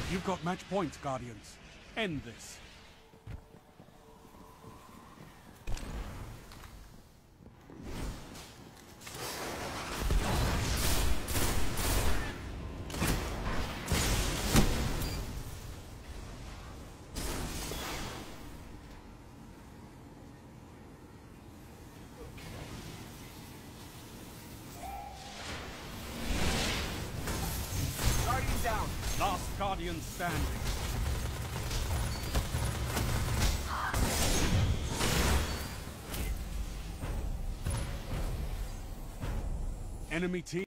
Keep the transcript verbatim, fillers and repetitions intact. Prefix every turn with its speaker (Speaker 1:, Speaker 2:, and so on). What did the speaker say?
Speaker 1: You've got match points, Guardians. End this.
Speaker 2: Down.
Speaker 1: Last Guardian standing. Enemy team.